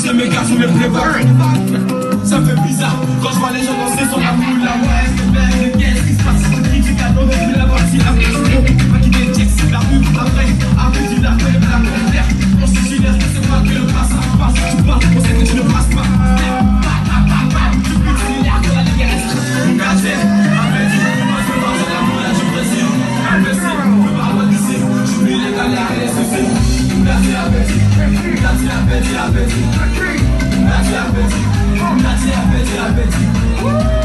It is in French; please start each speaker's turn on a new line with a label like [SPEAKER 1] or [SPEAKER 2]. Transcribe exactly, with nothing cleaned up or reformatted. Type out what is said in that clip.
[SPEAKER 1] c'est mes gars, je me prépare. Ça me fait bizarre quand je vois les gens danser sur la moule là. Ouais, c'est belle, qu'est-ce qui se passe? Je critique à l'eau, je la voici là. Pas quitter le check, la rue, après, après tu l'as fait, la colère. On se suicidaire, c'est pas que le passe, passe, tu passes, on sait que tu ne passes pas. Tu peux te filer à la guerre, mon gars, c'est imbécile. Moi je veux voir la moule là, je précise. Imbécile, je parle pas d'ici, j'oublie les galères et les soucis. Merci à Betty, merci à Betty, à Betty. Merci à Betty, merci à Betty, à Betty.